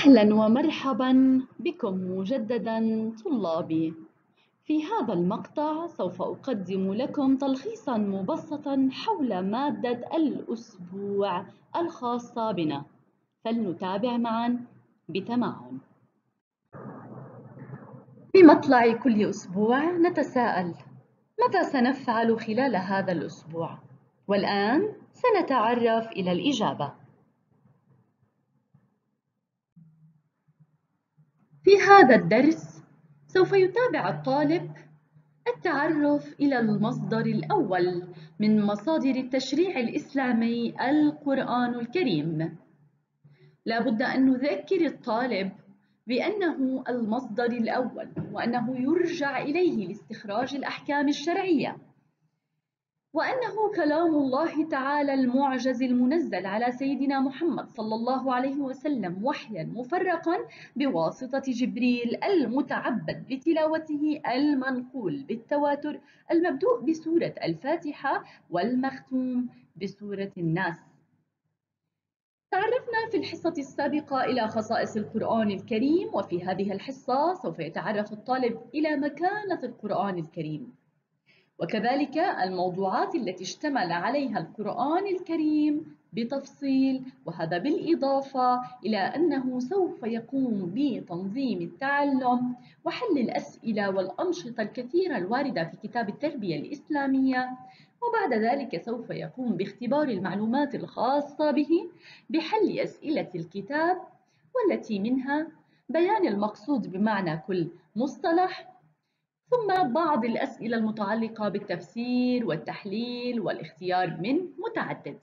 أهلا ومرحبا بكم مجددا طلابي. في هذا المقطع سوف أقدم لكم تلخيصا مبسطا حول مادة الأسبوع الخاصة بنا، فلنتابع معا بتمعن. في مطلع كل أسبوع نتساءل: ماذا سنفعل خلال هذا الأسبوع؟ والآن سنتعرف إلى الإجابة. في هذا الدرس سوف يتابع الطالب التعرف إلى المصدر الأول من مصادر التشريع الإسلامي، القرآن الكريم. لا بد أن نذكر الطالب بأنه المصدر الأول، وأنه يرجع إليه لاستخراج الأحكام الشرعية، وأنه كلام الله تعالى المعجز المنزل على سيدنا محمد صلى الله عليه وسلم وحيا مفرقا بواسطة جبريل المتعبد بتلاوته المنقول بالتواتر، المبدوء بسورة الفاتحة والمختوم بسورة الناس. تعرفنا في الحصة السابقة إلى خصائص القرآن الكريم، وفي هذه الحصة سوف يتعرف الطالب إلى مكانة القرآن الكريم، وكذلك الموضوعات التي اشتمل عليها القرآن الكريم بتفصيل، وهذا بالإضافة إلى أنه سوف يقوم بتنظيم التعلم وحل الأسئلة والأنشطة الكثيرة الواردة في كتاب التربية الإسلامية، وبعد ذلك سوف يقوم باختبار المعلومات الخاصة به بحل أسئلة الكتاب، والتي منها بيان المقصود بمعنى كل مصطلح، ثم بعض الأسئلة المتعلقة بالتفسير والتحليل والاختيار من متعدد.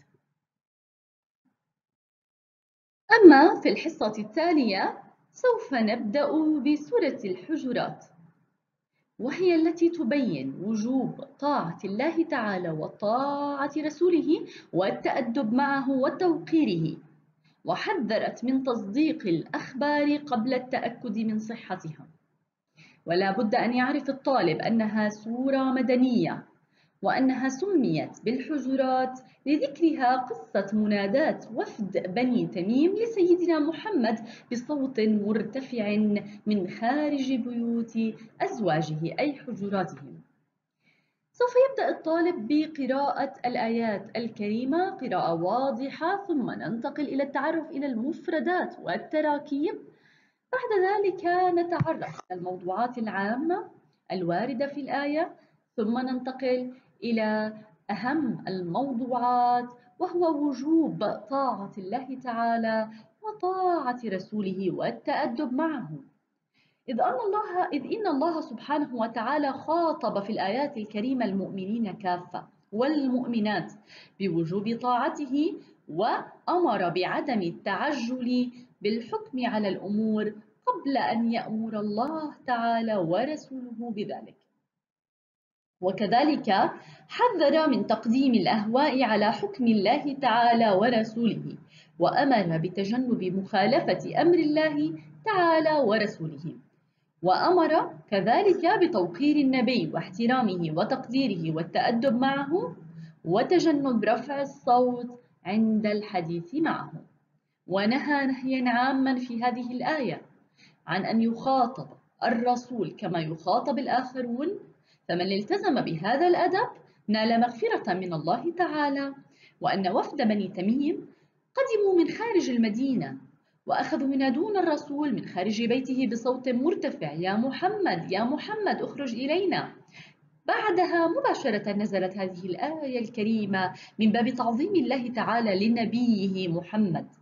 أما في الحصة التالية سوف نبدأ بسورة الحجرات، وهي التي تبين وجوب طاعة الله تعالى وطاعة رسوله والتأدب معه وتوقيره، وحذرت من تصديق الأخبار قبل التأكد من صحتها. ولا بد أن يعرف الطالب أنها سورة مدنية، وأنها سميت بالحجرات لذكرها قصة مناداة وفد بني تميم لسيدنا محمد بصوت مرتفع من خارج بيوت أزواجه أي حجراتهم. سوف يبدأ الطالب بقراءة الآيات الكريمة قراءة واضحة، ثم ننتقل إلى التعرف إلى المفردات والتراكيب. بعد ذلك نتعرف على الموضوعات العامة الواردة في الآية، ثم ننتقل إلى أهم الموضوعات، وهو وجوب طاعة الله تعالى وطاعة رسوله والتأدب معه، إذ إن الله سبحانه وتعالى خاطب في الآيات الكريمة المؤمنين كافة والمؤمنات بوجوب طاعته، وأمر بعدم التعجل بالحكم على الأمور قبل أن يأمر الله تعالى ورسوله بذلك. وكذلك حذر من تقديم الأهواء على حكم الله تعالى ورسوله، وأمر بتجنب مخالفة أمر الله تعالى ورسوله، وأمر كذلك بتوقير النبي واحترامه وتقديره والتأدب معه، وتجنب رفع الصوت عند الحديث معه. ونهى نهيا عاما في هذه الآية عن أن يخاطب الرسول كما يخاطب الآخرون، فمن التزم بهذا الأدب نال مغفرة من الله تعالى. وأن وفد بني تميم قدموا من خارج المدينة، وأخذوا ينادون الرسول من خارج بيته بصوت مرتفع: يا محمد يا محمد اخرج إلينا. بعدها مباشرة نزلت هذه الآية الكريمة من باب تعظيم الله تعالى لنبيه محمد